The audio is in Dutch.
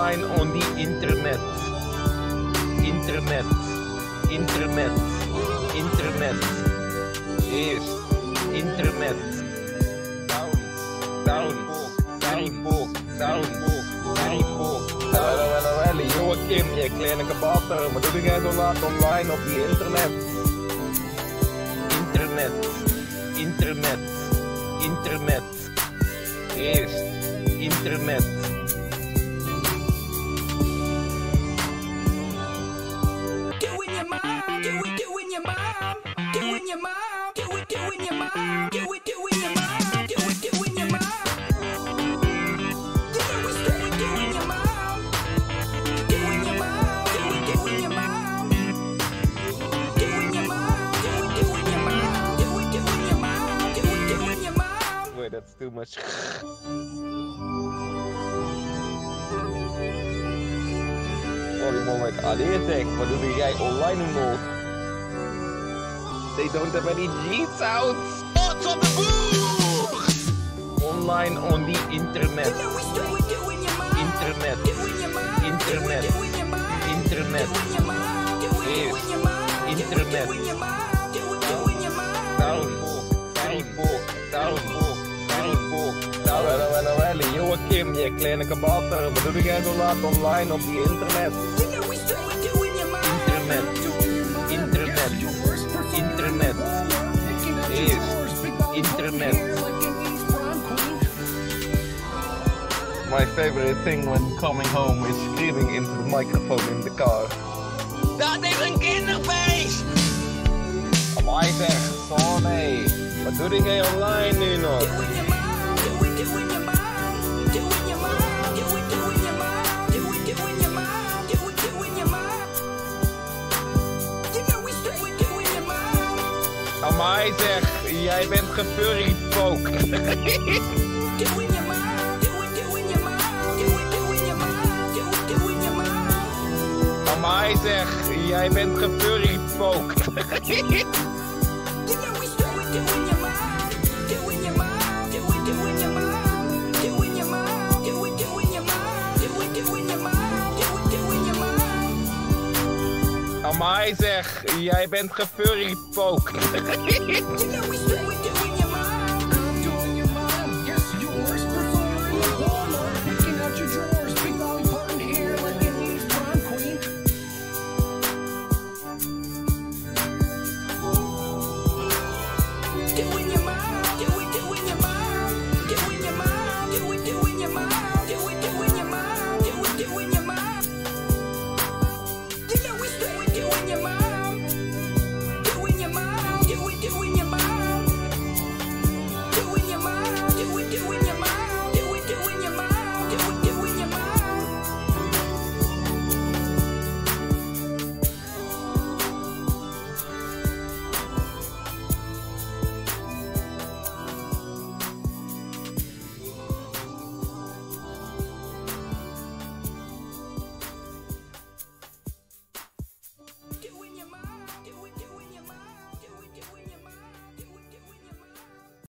online on the internet. Internet. Internet. Internet. Eerst. Internet. Down. Hallo, Joachim, je kleine kabouter. Wat doe jij zo laat online op die internet? Internet. Internet. Internet. Eerst. Internet. Doing your mom, doing your mom, doing your mom, doing your mom, doing your mom, doing your mom. You know we straight doing your mom, doing your mom, doing your mom, doing your mom, doing your mom, doing your mom, doing your mom. Wait, that's too much. Volleyball like Adeertek, wat doe jij online nog? They don't have any G's out. What's on the book? Online on the internet. Internet. Internet. Internet. Eerst. Internet. Down. Joachim, je kleine kabouter. Wat doe jij zo laat online op die internet? Internet. Internet. Internet. Eerst. Internet. My favorite thing when coming home is screaming into the microphone in the car. Dat is een kinderfeest! Amai zeg, oh nee. Wat doe jij online nu nog? Amai zeg, jij bent gefurrypoked. Amai zeg, jij bent gefurrypoked. Amai zeg, jij bent gefurrypoked.